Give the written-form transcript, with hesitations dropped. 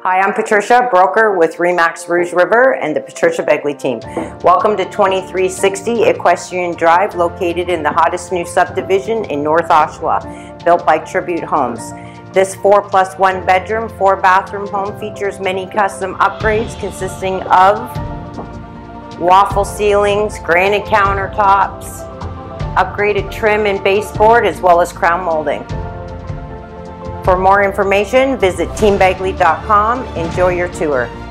Hi, I'm Patricia, broker with Remax Rouge River and the Patricia Begley team. Welcome to 2360 Equestrian Drive, located in the hottest new subdivision in North Oshawa, built by Tribute Homes. This 4+1 bedroom, 4-bathroom home features many custom upgrades consisting of waffle ceilings, granite countertops, upgraded trim and baseboard, as well as crown molding. For more information, visit teambegley.com. Enjoy your tour.